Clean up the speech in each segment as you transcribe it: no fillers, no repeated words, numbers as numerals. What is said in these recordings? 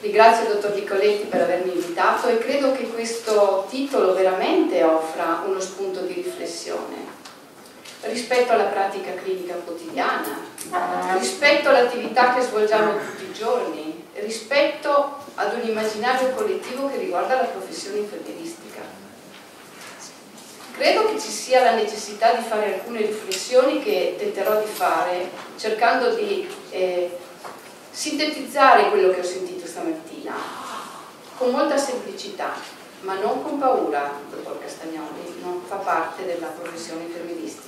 Ringrazio il dottor Nicoletti per avermi invitato e credo che questo titolo veramente offra uno spunto di riflessione rispetto alla pratica clinica quotidiana, rispetto all'attività che svolgiamo tutti i giorni, rispetto ad un immaginario collettivo che riguarda la professione infermieristica. Credo che ci sia la necessità di fare alcune riflessioni che tenterò di fare cercando di sintetizzare quello che ho sentito stamattina con molta semplicità, ma non con paura, dottor Castagnoli, non fa parte della professione infermieristica.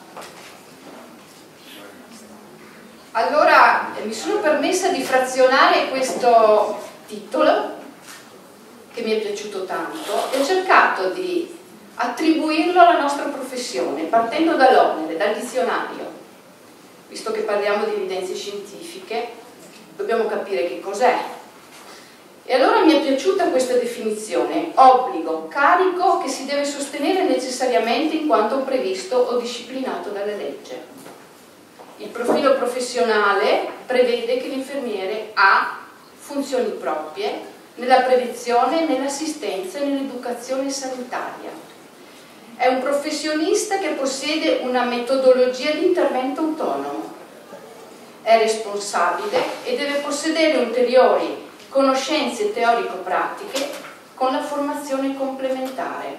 Allora mi sono permessa di frazionare questo titolo che mi è piaciuto tanto e ho cercato di attribuirlo alla nostra professione partendo dall'onere, dal dizionario. Visto che parliamo di evidenze scientifiche, dobbiamo capire che cos'è. E allora mi è piaciuta questa definizione: obbligo, carico che si deve sostenere necessariamente in quanto previsto o disciplinato dalla legge. Il profilo professionale prevede che l'infermiere ha funzioni proprie nella prevenzione, nell'assistenza e nell'educazione sanitaria. È un professionista che possiede una metodologia di intervento autonomo, è responsabile e deve possedere ulteriori conoscenze teorico-pratiche con la formazione complementare.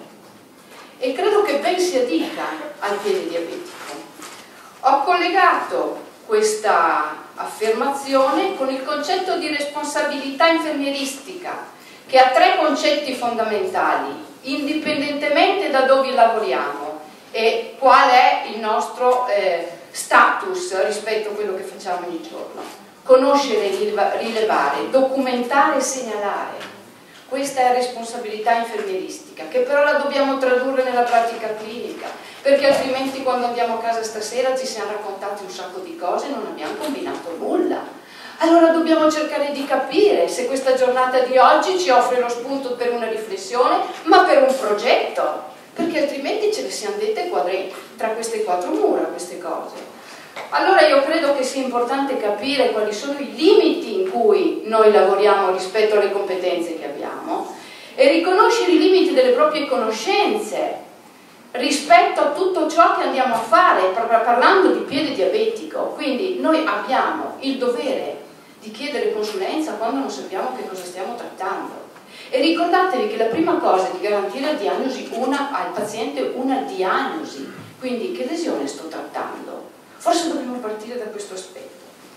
E credo che ben si addica al piede diabetico. Ho collegato questa affermazione con il concetto di responsabilità infermieristica, che ha tre concetti fondamentali, indipendentemente da dove lavoriamo e qual è il nostro status rispetto a quello che facciamo ogni giorno. Conoscere, rilevare, documentare e segnalare. Questa è responsabilità infermieristica, che però la dobbiamo tradurre nella pratica clinica, perché altrimenti quando andiamo a casa stasera ci siamo raccontati un sacco di cose e non abbiamo combinato nulla. Allora dobbiamo cercare di capire se questa giornata di oggi ci offre lo spunto per una riflessione, ma per un progetto, perché altrimenti ce le siamo dette tra queste quattro mura, queste cose. Allora io credo che sia importante capire quali sono i limiti in cui noi lavoriamo rispetto alle competenze che abbiamo e riconoscere i limiti delle proprie conoscenze rispetto a tutto ciò che andiamo a fare, parlando di piede diabetico. Quindi noi abbiamo il dovere di chiedere consulenza quando non sappiamo che cosa stiamo trattando. E ricordatevi che la prima cosa è di garantire al paziente una diagnosi, quindi che lesione sto trattando. Forse dobbiamo partire da questo aspetto.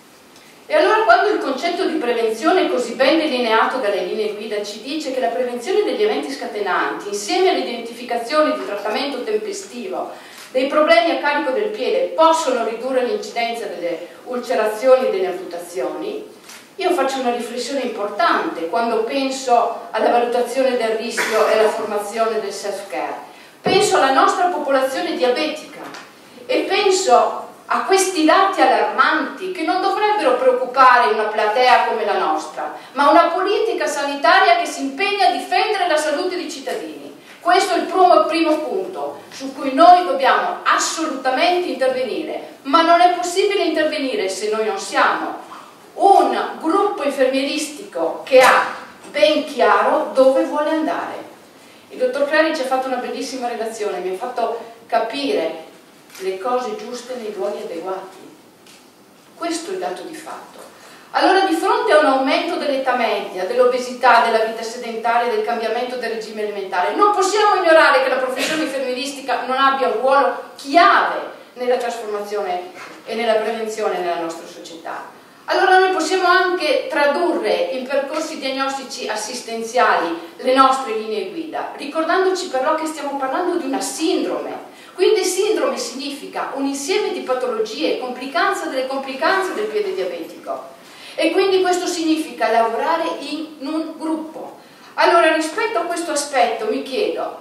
E allora quando il concetto di prevenzione così ben delineato dalle linee guida ci dice che la prevenzione degli eventi scatenanti, insieme all'identificazione di trattamento tempestivo dei problemi a carico del piede, possono ridurre l'incidenza delle ulcerazioni e delle amputazioni, io faccio una riflessione importante quando penso alla valutazione del rischio e alla formazione del self-care. Penso alla nostra popolazione diabetica e penso a questi dati allarmanti che non dovrebbero preoccupare una platea come la nostra, ma una politica sanitaria che si impegna a difendere la salute dei cittadini. Questo è il primo punto su cui noi dobbiamo assolutamente intervenire, ma non è possibile intervenire se noi non siamo un gruppo infermieristico che ha ben chiaro dove vuole andare. Il dottor Clari ci ha fatto una bellissima relazione, mi ha fatto capire le cose giuste nei luoghi adeguati. Questo è il dato di fatto. Allora, di fronte a un aumento dell'età media, dell'obesità, della vita sedentaria, del cambiamento del regime alimentare, non possiamo ignorare che la professione infermieristica non abbia un ruolo chiave nella trasformazione e nella prevenzione nella nostra società. Allora noi possiamo anche tradurre in percorsi diagnostici assistenziali le nostre linee guida, ricordandoci però che stiamo parlando di una sindrome. Quindi sindrome significa un insieme di patologie, complicanze delle complicanze del piede diabetico. E quindi questo significa lavorare in un gruppo. Allora, rispetto a questo aspetto mi chiedo,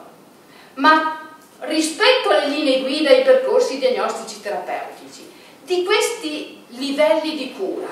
ma rispetto alle linee guida e ai percorsi diagnostici terapeutici, di questi livelli di cura,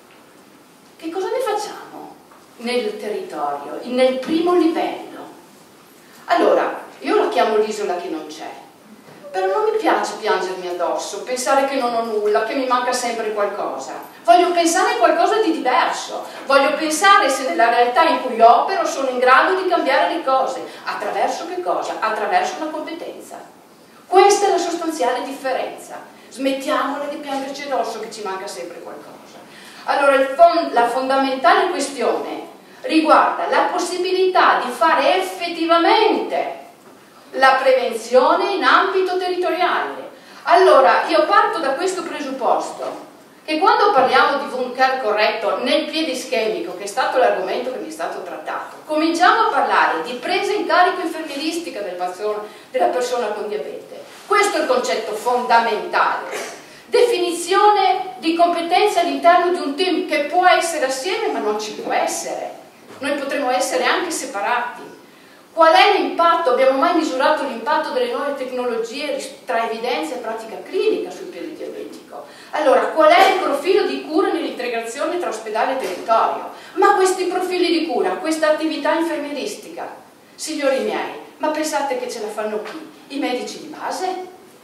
che cosa ne facciamo nel territorio, nel primo livello? Allora, io la chiamo l'isola che non c'è. Però non mi piace piangermi addosso, pensare che non ho nulla, che mi manca sempre qualcosa. Voglio pensare a qualcosa di diverso, voglio pensare se nella realtà in cui opero sono in grado di cambiare le cose. Attraverso che cosa? Attraverso una competenza. Questa è la sostanziale differenza. Smettiamola di piangerci addosso che ci manca sempre qualcosa. Allora, la fondamentale questione riguarda la possibilità di fare effettivamente la prevenzione in ambito territoriale. Allora, io parto da questo presupposto, che quando parliamo di wound care corretto nel piede ischemico, che è stato l'argomento che mi è stato trattato, cominciamo a parlare di presa in carico infermieristica della persona con diabete. Questo è il concetto fondamentale. Definizione di competenze all'interno di un team che può essere assieme ma non ci può essere. Noi potremmo essere anche separati. Qual è l'impatto? Abbiamo mai misurato l'impatto delle nuove tecnologie tra evidenza e pratica clinica sul piede diabetico? Allora, qual è il profilo di cura nell'integrazione tra ospedale e territorio? Ma questi profili di cura, questa attività infermieristica, signori miei, ma pensate che ce la fanno chi? I medici di base?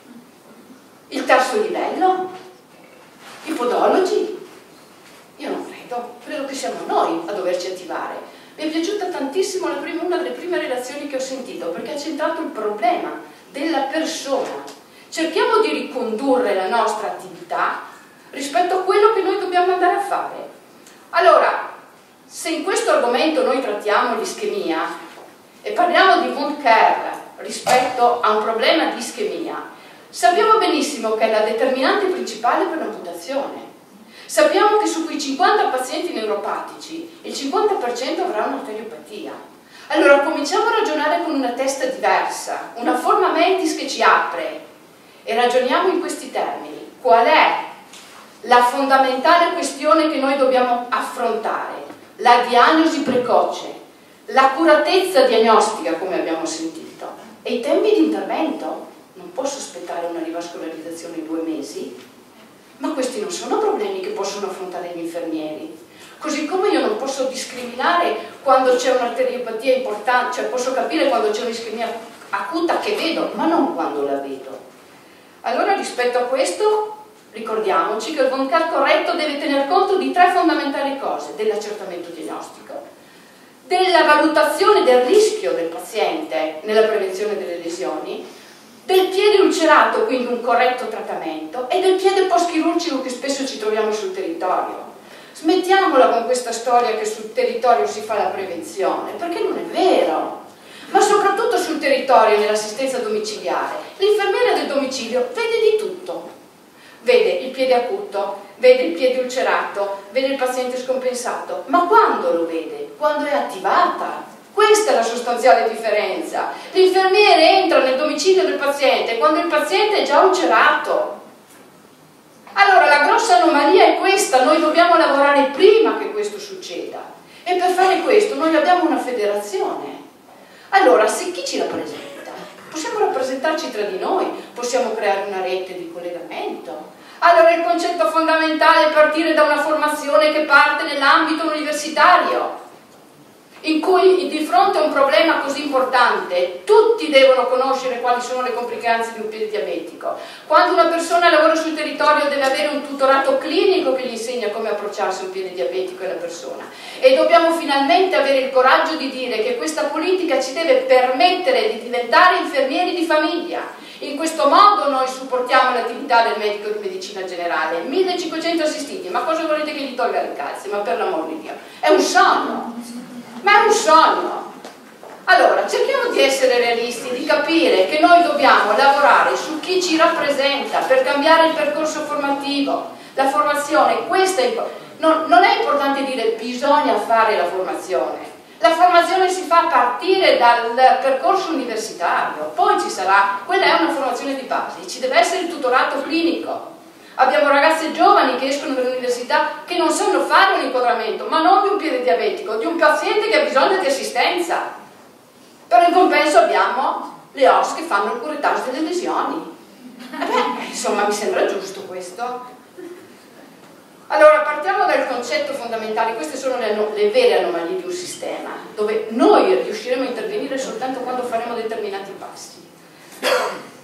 Il terzo livello? I podologi? Io non credo che siamo noi a doverci attivare. Mi è piaciuta tantissimo una delle prime relazioni che ho sentito, perché ha centrato il problema della persona. Cerchiamo di ricondurre la nostra attività rispetto a quello che noi dobbiamo andare a fare. Allora, se in questo argomento noi trattiamo l'ischemia e parliamo di wound care rispetto a un problema di ischemia, sappiamo benissimo che è la determinante principale per l'amputazione. Sappiamo che su quei 50 pazienti neuropatici il 50% avrà un'arteriopatia. Allora cominciamo a ragionare con una testa diversa, una forma mentis che ci apre e ragioniamo in questi termini. Qual è la fondamentale questione che noi dobbiamo affrontare? La diagnosi precoce, l'accuratezza diagnostica come abbiamo sentito e i tempi di intervento. Non posso aspettare una rivascolarizzazione in 2 mesi. Ma questi non sono problemi che possono affrontare gli infermieri. Così come io non posso discriminare quando c'è un'arteriopatia importante, cioè posso capire quando c'è un'ischemia acuta che vedo, ma non quando la vedo. Allora rispetto a questo ricordiamoci che il wound care corretto deve tener conto di 3 fondamentali cose: dell'accertamento diagnostico, della valutazione del rischio del paziente nella prevenzione delle lesioni, del piede ulcerato, quindi un corretto trattamento, e del piede post-chirurgico che spesso ci troviamo sul territorio. Smettiamola con questa storia che sul territorio si fa la prevenzione, perché non è vero. Ma soprattutto sul territorio, nell'assistenza domiciliare, l'infermiera del domicilio vede di tutto. Vede il piede acuto, vede il piede ulcerato, vede il paziente scompensato. Ma quando lo vede? Quando è attivata. Questa è la sostanziale differenza. L'infermiere entra nel domicilio del paziente quando il paziente è già ulcerato. Allora la grossa anomalia è questa: noi dobbiamo lavorare prima che questo succeda e per fare questo noi abbiamo una federazione. Allora, se chi ci rappresenta? Possiamo rappresentarci tra di noi, possiamo creare una rete di collegamento. Allora il concetto fondamentale è partire da una formazione che parte nell'ambito universitario, in cui di fronte a un problema così importante tutti devono conoscere quali sono le complicanze di un piede diabetico. Quando una persona lavora sul territorio deve avere un tutorato clinico che gli insegna come approcciarsi a un piede diabetico e alla persona, e dobbiamo finalmente avere il coraggio di dire che questa politica ci deve permettere di diventare infermieri di famiglia. In questo modo noi supportiamo l'attività del medico di medicina generale. 1500 assistiti, ma cosa volete che gli tolga le calze? Ma per l'amor di Dio, è un sogno. Ma è un sogno. Allora, cerchiamo di essere realisti, di capire che noi dobbiamo lavorare su chi ci rappresenta per cambiare il percorso formativo, la formazione. Questa è non è importante dire bisogna fare la formazione. La formazione si fa a partire dal percorso universitario, poi ci sarà, quella è una formazione di base, ci deve essere il tutorato clinico. Abbiamo ragazze giovani che escono dall'università che non sanno fare un inquadramento, ma non di un piede diabetico, di un paziente che ha bisogno di assistenza. Per in compenso abbiamo le OSS che fanno il curettage delle lesioni. Insomma, mi sembra giusto questo. Allora, partiamo dal concetto fondamentale. Queste sono le vere anomalie di un sistema, dove noi riusciremo a intervenire soltanto quando faremo determinati passi.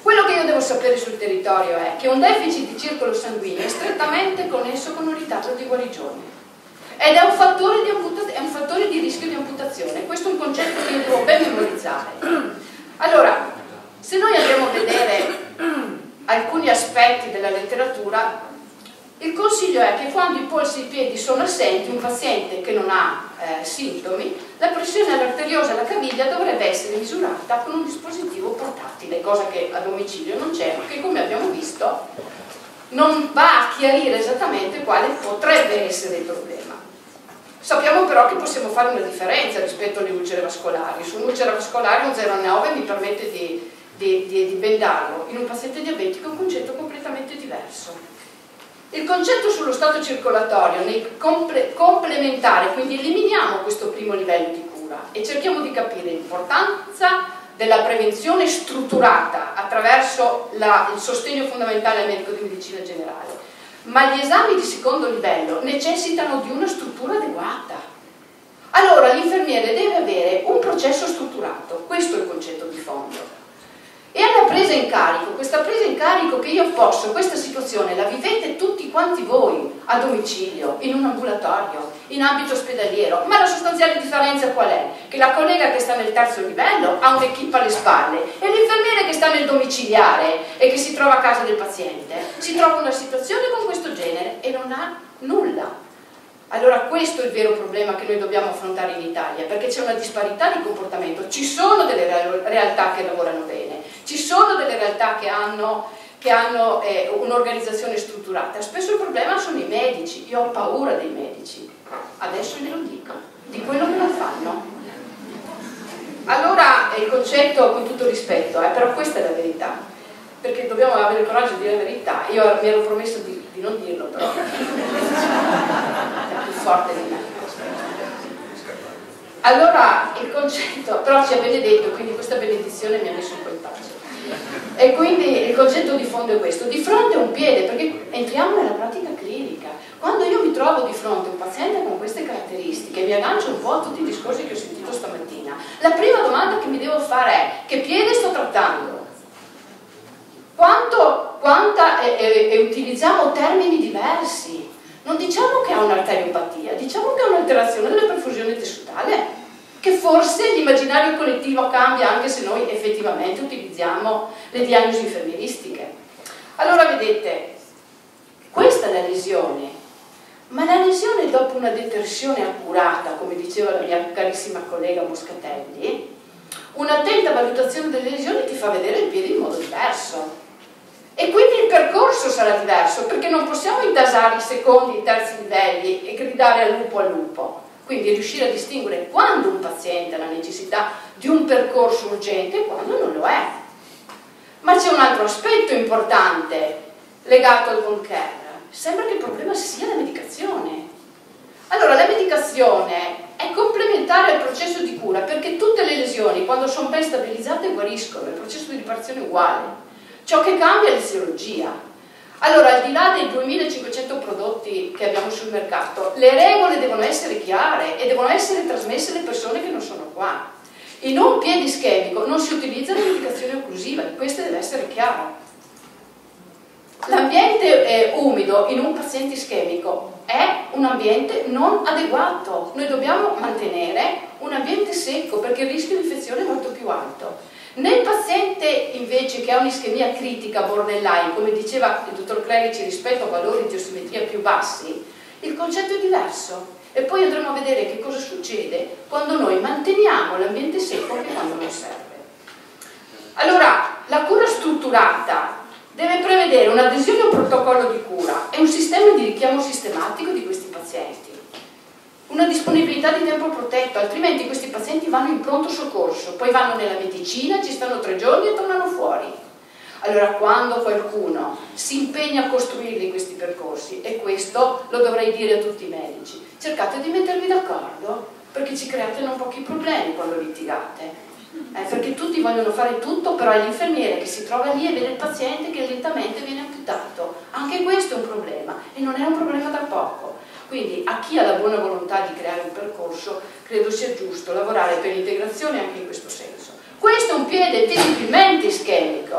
Quello che io devo sapere sul territorio è che un deficit di circolo sanguigno è strettamente connesso con un ritardo di guarigione ed è un fattore di rischio di amputazione. Questo è un concetto che io devo ben memorizzare. Allora, se noi andiamo a vedere alcuni aspetti della letteratura, il consiglio è che quando i polsi e i piedi sono assenti, un paziente che non ha sintomi, la pressione arteriosa alla caviglia dovrebbe essere misurata con un dispositivo portatile, cosa che a domicilio non c'è, ma che, come abbiamo visto, non va a chiarire esattamente quale potrebbe essere il problema. Sappiamo però che possiamo fare una differenza rispetto alle ulcere vascolari. Su un'ulcera vascolare un 0,9 mi permette di bendarlo. In un paziente diabetico è un concetto completamente diverso. Il concetto sullo stato circolatorio nel complementare, quindi eliminiamo questo primo livello di cura e cerchiamo di capire l'importanza della prevenzione strutturata attraverso il sostegno fondamentale al medico di medicina generale. Ma gli esami di secondo livello necessitano di una struttura adeguata. Allora l'infermiere deve avere un processo strutturato, questo è il concetto di fondo. E alla presa in carico, questa presa in carico che io posso, questa situazione la vivete tutti quanti voi, a domicilio, in un ambulatorio, in ambito ospedaliero, ma la sostanziale differenza qual è? Che la collega che sta nel terzo livello ha un'equipe alle spalle e l'infermiere che sta nel domiciliare e che si trova a casa del paziente si trova in una situazione con questo genere e non ha nulla. Allora questo è il vero problema che noi dobbiamo affrontare in Italia, perché c'è una disparità di comportamento. Ci sono delle realtà che lavorano bene, ci sono delle realtà che hanno un'organizzazione strutturata. Spesso il problema sono i medici. Io ho paura dei medici, adesso glielo dico, di quello che non fanno. Allora il concetto, con tutto rispetto, però questa è la verità, perché dobbiamo avere il coraggio di dire la verità. Io mi ero promesso di non dirlo, però è più forte di me. Allora il concetto, però ci ha benedetto, quindi questa benedizione mi ha messo un po' in pace. E quindi il concetto di fondo è questo: di fronte a un piede, perché entriamo nella pratica clinica. Quando io mi trovo di fronte a un paziente con queste caratteristiche, mi aggancio un po' a tutti i discorsi che ho sentito stamattina, la prima domanda che mi devo fare è: che piede sto trattando? E utilizziamo termini diversi. Non diciamo che ha un'arteriopatia, diciamo che ha un'alterazione della perfusione tessutale, che forse l'immaginario collettivo cambia anche se noi effettivamente utilizziamo le diagnosi infermieristiche. Allora vedete, questa è la lesione, ma la lesione dopo una detersione accurata, come diceva la mia carissima collega Moscatelli, un'attenta valutazione delle lesioni ti fa vedere il piede in modo diverso. E quindi il percorso sarà diverso, perché non possiamo intasare i secondi e i terzi livelli e gridare al lupo. Quindi riuscire a distinguere quando un paziente ha la necessità di un percorso urgente e quando non lo è. Ma c'è un altro aspetto importante legato al home care. Sembra che il problema sia la medicazione. Allora, la medicazione è complementare al processo di cura, perché tutte le lesioni, quando sono ben stabilizzate, guariscono, il processo di riparazione è uguale. Ciò che cambia è l'eziologia. Allora, al di là dei 2500 prodotti che abbiamo sul mercato, le regole devono essere chiare e devono essere trasmesse alle persone che non sono qua. In un piede ischemico non si utilizza la medicazione occlusiva, questo deve essere chiaro. L'ambiente umido in un paziente ischemico è un ambiente non adeguato. Noi dobbiamo mantenere un ambiente secco perché il rischio di infezione è molto più alto. Nel paziente invece che ha un'ischemia critica borderline, come diceva il dottor Clerici, rispetto a valori di ossimetria più bassi, il concetto è diverso. E poi andremo a vedere che cosa succede quando noi manteniamo l'ambiente secco anche quando non serve. Allora, la cura strutturata deve prevedere un'adesione a un protocollo di cura e un sistema di richiamo sistematico di questi pazienti. Una disponibilità di tempo protetto, altrimenti questi pazienti vanno in pronto soccorso, poi vanno nella medicina, ci stanno 3 giorni e tornano fuori. Allora, quando qualcuno si impegna a costruirli questi percorsi, e questo lo dovrei dire a tutti i medici, cercate di mettervi d'accordo, perché ci create non pochi problemi quando litigate. Perché tutti vogliono fare tutto, però è l'infermiere che si trova lì e vede il paziente che lentamente viene amputato. Anche questo è un problema, e non è un problema da poco. Quindi a chi ha la buona volontà di creare un percorso, credo sia giusto lavorare per l'integrazione anche in questo senso. Questo è un piede visibilmente ischemico.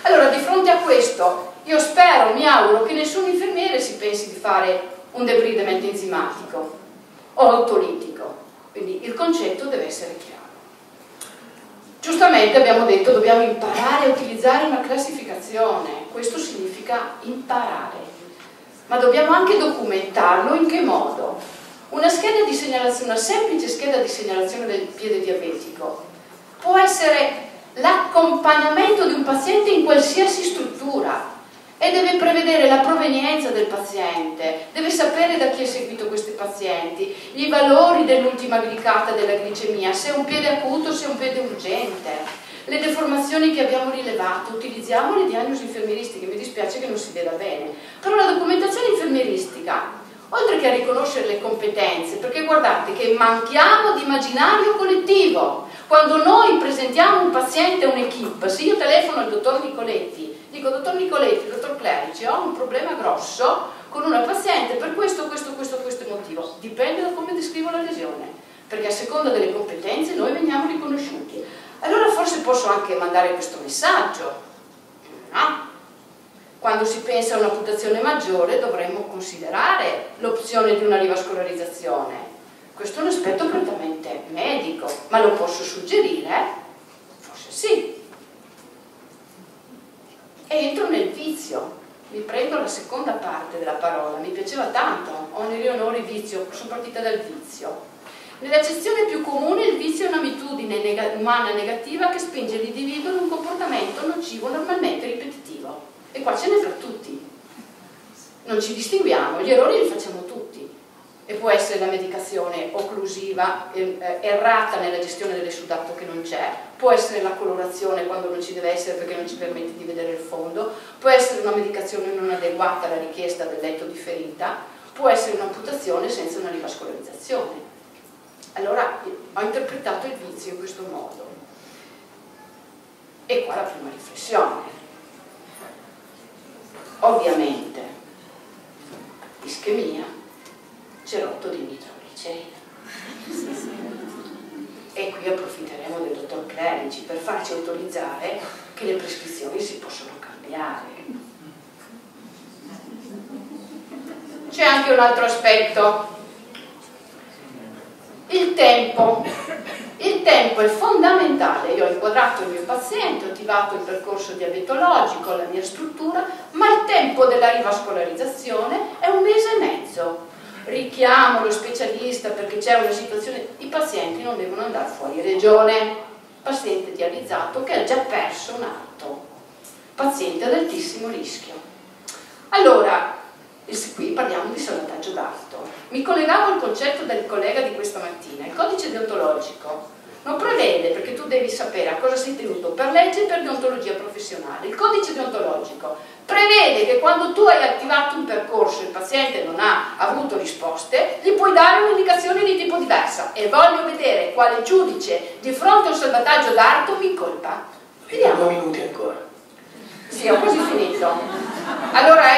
Allora, di fronte a questo, io spero, mi auguro che nessun infermiere si pensi di fare un debridement enzimatico o autolitico, quindi il concetto deve essere chiaro. Giustamente abbiamo detto che dobbiamo imparare a utilizzare una classificazione, questo significa imparare, ma dobbiamo anche documentarlo. In che modo? Una scheda di segnalazione, una semplice scheda di segnalazione del piede diabetico può essere l'accompagnamento di un paziente in qualsiasi struttura e deve prevedere la provenienza del paziente, deve sapere da chi è seguito questi pazienti, i valori dell'ultima glicata della glicemia, se è un piede acuto, se è un piede urgente, le deformazioni che abbiamo rilevato. Utilizziamo le diagnosi infermieristiche, mi dispiace che non si veda bene, però la documentazione infermieristica, oltre che a riconoscere le competenze, perché guardate che manchiamo di immaginario collettivo. Quando noi presentiamo un paziente a un'equipe, se io telefono al dottor Nicoletti, dico: dottor Nicoletti, dottor Clerici, ho un problema grosso con una paziente per questo motivo, dipende da come descrivo la lesione, perché a seconda delle competenze noi veniamo riconosciuti. Allora forse posso anche mandare questo messaggio, no? Quando si pensa a un'amputazione maggiore dovremmo considerare l'opzione di una rivascolarizzazione. Questo è un aspetto prettamente medico, ma lo posso suggerire? Forse sì. E entro nel vizio, mi prendo la seconda parte della parola, mi piaceva tanto, oneri, onori, vizio, sono partita dal vizio. Nell'accezione più comune il vizio è un'abitudine umana negativa che spinge l'individuo in un comportamento nocivo normalmente ripetitivo. E qua ce n'è tra tutti. Non ci distinguiamo, gli errori li facciamo tutti. E può essere la medicazione occlusiva, errata nella gestione dell'essudato che non c'è, può essere la colorazione quando non ci deve essere perché non ci permette di vedere il fondo, può essere una medicazione non adeguata alla richiesta del letto di ferita, può essere un'amputazione senza una rivascolarizzazione. Allora ho interpretato il vizio in questo modo. E qua la prima riflessione. Ovviamente, ischemia, cerotto di nitroglicerina. E qui approfitteremo del dottor Clerici per farci autorizzare che le prescrizioni si possono cambiare. C'è anche un altro aspetto. Il tempo. Il tempo è fondamentale. Io ho inquadrato il mio paziente, ho attivato il percorso diabetologico, la mia struttura, ma il tempo della rivascolarizzazione è 1 mese e mezzo. Richiamo lo specialista perché c'è una situazione. I pazienti non devono andare fuori regione. Paziente dializzato che ha già perso un arto, paziente ad altissimo rischio. Allora, qui parliamo di salvataggio d'arto. Mi collegavo al concetto del collega di questa mattina. Il codice deontologico non prevede, perché tu devi sapere a cosa sei tenuto per legge e per deontologia professionale. Il codice deontologico prevede che quando tu hai attivato un percorso e il paziente non ha avuto risposte, gli puoi dare un'indicazione di tipo diversa. E voglio vedere quale giudice di fronte a un salvataggio d'arto mi incolpa. Vediamo. 2 minuti ancora. Sì, ho quasi finito. Allora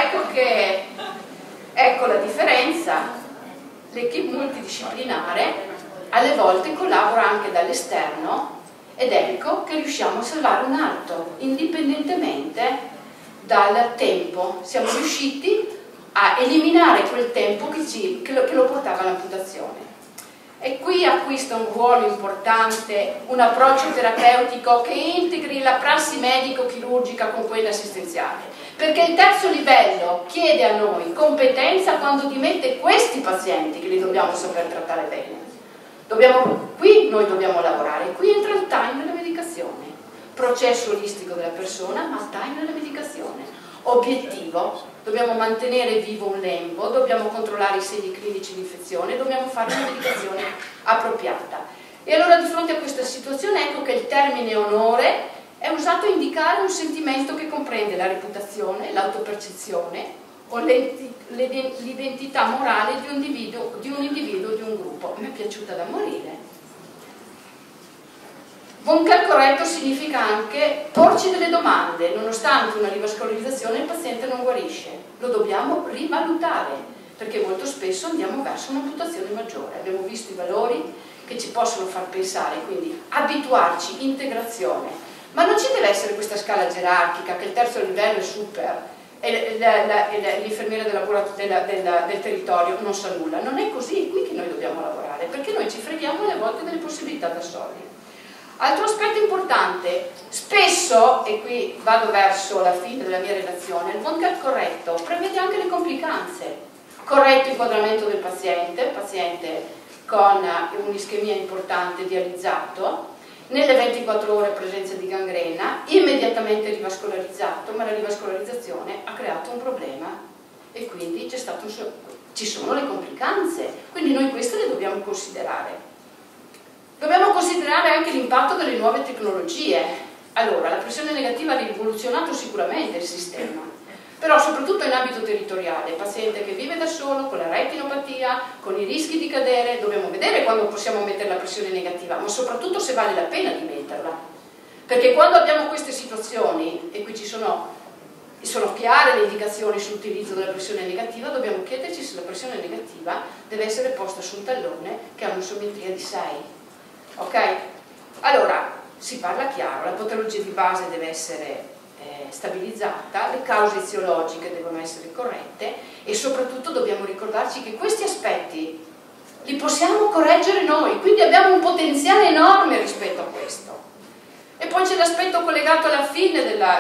ecco la differenza. L'equipe multidisciplinare alle volte collabora anche dall'esterno ed ecco che riusciamo a salvare un arto indipendentemente dal tempo. Siamo riusciti a eliminare quel tempo che lo portava all'amputazione. E qui acquista un ruolo importante un approccio terapeutico che integri la prassi medico-chirurgica con quella assistenziale. Perché il terzo livello chiede a noi competenza quando dimette questi pazienti che li dobbiamo saper trattare bene. Qui noi dobbiamo lavorare, qui entra il time della medicazione, processo olistico della persona, ma time della medicazione. Obiettivo, dobbiamo mantenere vivo un lembo, dobbiamo controllare i segni clinici di infezione, dobbiamo fare una medicazione appropriata. E allora di fronte a questa situazione ecco che il termine onore è usato a indicare un sentimento che comprende la reputazione, l'autopercezione o l'identità morale di un individuo, di un gruppo. Mi è piaciuta da morire. Bunker corretto significa anche porci delle domande. Nonostante una rivascolarizzazione il paziente non guarisce. Lo dobbiamo rivalutare, perché molto spesso andiamo verso un'amputazione maggiore. Abbiamo visto i valori che ci possono far pensare, quindi abituarci, integrazione. Ma non ci deve essere questa scala gerarchica, che il terzo livello è super e l'infermiera del territorio non sa nulla. Non è così, è qui che noi dobbiamo lavorare, perché noi ci freghiamo alle volte delle possibilità da soli. Altro aspetto importante, spesso, e qui vado verso la fine della mia relazione, il Wound corretto prevede anche le complicanze. Corretto inquadramento del paziente con un'ischemia importante dializzato, nelle 24 ore presenza di gangrena, immediatamente rivascolarizzato, ma la rivascolarizzazione ha creato un problema e quindi ci sono le complicanze, quindi noi queste le dobbiamo considerare. Dobbiamo considerare anche l'impatto delle nuove tecnologie. Allora, la pressione negativa ha rivoluzionato sicuramente il sistema, però soprattutto in ambito territoriale, il paziente che vive da solo, con la retinopatia, con i rischi di cadere, dobbiamo vedere quando possiamo mettere la pressione negativa, ma soprattutto se vale la pena di metterla. Perché quando abbiamo queste situazioni, e qui sono chiare le indicazioni sull'utilizzo della pressione negativa, dobbiamo chiederci se la pressione negativa deve essere posta su un tallone che ha un'isometria di 6. Ok? Allora, si parla chiaro, la patologia di base deve essere stabilizzata, le cause eziologiche devono essere corrette e soprattutto dobbiamo ricordarci che questi aspetti li possiamo correggere noi, quindi abbiamo un potenziale enorme rispetto a questo. E poi c'è l'aspetto collegato alla fine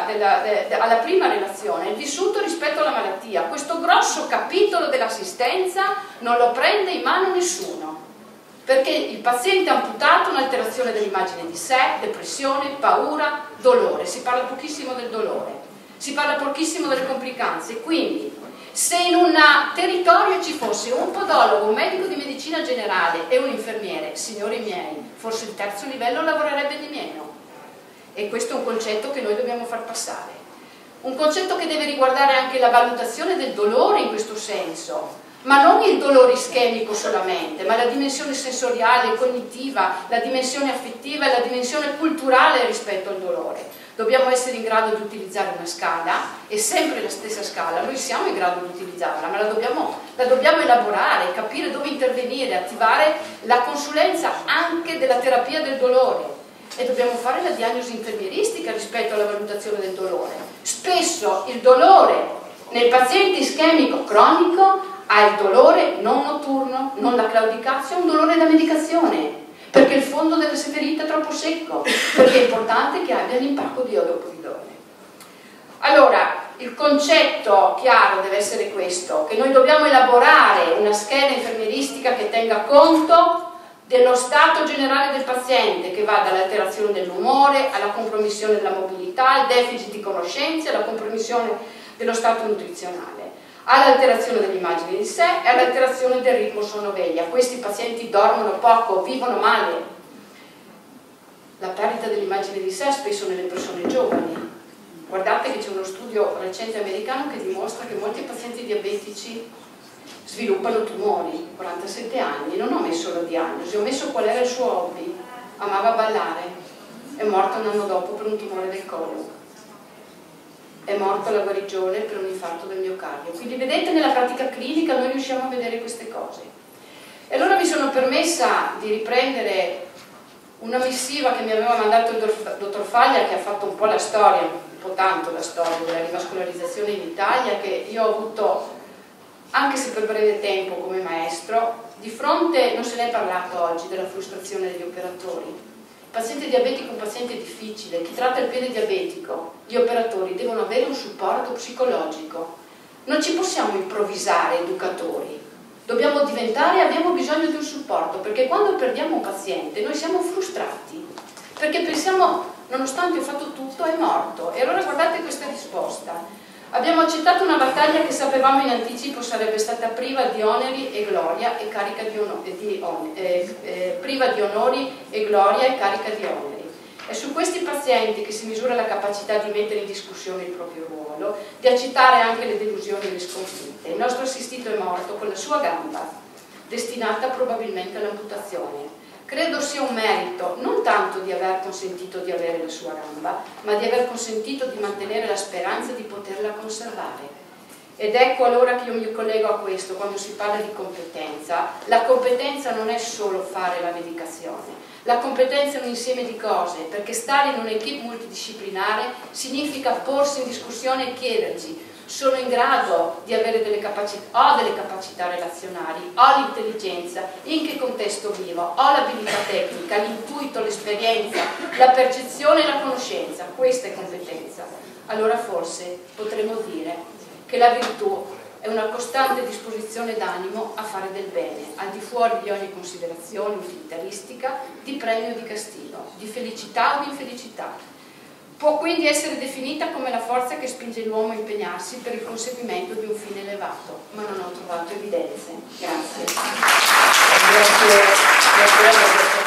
alla prima relazione, il vissuto rispetto alla malattia. Questo grosso capitolo dell'assistenza non lo prende in mano nessuno, perché il paziente ha amputato un'alterazione dell'immagine di sé, depressione, paura, dolore. Si parla pochissimo del dolore, si parla pochissimo delle complicanze. Quindi, se in un territorio ci fosse un podologo, un medico di medicina generale e un infermiere, signori miei, forse il terzo livello lavorerebbe di meno. E questo è un concetto che noi dobbiamo far passare. Un concetto che deve riguardare anche la valutazione del dolore in questo senso, ma non il dolore ischemico solamente, ma la dimensione sensoriale, cognitiva, la dimensione affettiva e la dimensione culturale rispetto al dolore. Dobbiamo essere in grado di utilizzare una scala, è sempre la stessa scala, noi siamo in grado di utilizzarla, ma la dobbiamo elaborare, capire dove intervenire, attivare la consulenza anche della terapia del dolore. E dobbiamo fare la diagnosi infermieristica rispetto alla valutazione del dolore. Spesso il dolore nel paziente ischemico cronico ha il dolore non notturno, non la claudicazio, è un dolore da medicazione, perché il fondo della ferita è troppo secco, perché è importante che abbia l'impacco di iodopovidone. Allora, il concetto chiaro deve essere questo, che noi dobbiamo elaborare una scheda infermieristica che tenga conto dello stato generale del paziente, che va dall'alterazione dell'umore alla compromissione della mobilità, al deficit di conoscenze, alla compromissione dello stato nutrizionale, all'alterazione dell'immagine di sé e all'alterazione del ritmo sonno-veglia. Questi pazienti dormono poco, vivono male. La perdita dell'immagine di sé spesso nelle persone giovani. Guardate che c'è uno studio recente americano che dimostra che molti pazienti diabetici sviluppano tumori, 47 anni, non ho messo la diagnosi, ho messo qual era il suo hobby, amava ballare, è morto un anno dopo per un tumore del colon, è morto alla guarigione per un infarto del miocardio. Quindi vedete, nella pratica clinica noi riusciamo a vedere queste cose. E allora mi sono permessa di riprendere una missiva che mi aveva mandato il dottor Faglia, che ha fatto un po' la storia, un po' tanto la storia della rivascolarizzazione in Italia, che io ho avuto, anche se per breve tempo, come maestro. Di fronte, non se ne è parlato oggi, della frustrazione degli operatori. Il paziente diabetico è un paziente difficile, chi tratta il piede diabetico, gli operatori devono avere un supporto psicologico. Non ci possiamo improvvisare educatori, dobbiamo diventare, abbiamo bisogno di un supporto, perché quando perdiamo un paziente noi siamo frustrati, perché pensiamo, nonostante ho fatto tutto, è morto. E allora guardate questa risposta. Abbiamo accettato una battaglia che sapevamo in anticipo sarebbe stata priva di oneri e gloria e carica di priva di onori e gloria e carica di oneri. È su questi pazienti che si misura la capacità di mettere in discussione il proprio ruolo, di accettare anche le delusioni e le sconfitte. Il nostro assistito è morto con la sua gamba, destinata probabilmente all'amputazione. Credo sia un merito non tanto di aver consentito di avere la sua gamba, ma di aver consentito di mantenere la speranza di poterla conservare. Ed ecco allora che io mi collego a questo quando si parla di competenza. La competenza non è solo fare la medicazione, la competenza è un insieme di cose, perché stare in un'equipe multidisciplinare significa porsi in discussione e chiederci: sono in grado di avere delle capacità, ho delle capacità relazionali, ho l'intelligenza, in che contesto vivo, ho l'abilità tecnica, l'intuito, l'esperienza, la percezione e la conoscenza. Questa è competenza. Allora forse potremmo dire che la virtù è una costante disposizione d'animo a fare del bene, al di fuori di ogni considerazione utilitaristica, di premio o di castigo, di felicità o di infelicità. Può quindi essere definita come la forza che spinge l'uomo a impegnarsi per il conseguimento di un fine elevato, ma non ho trovato evidenze. Grazie. Grazie.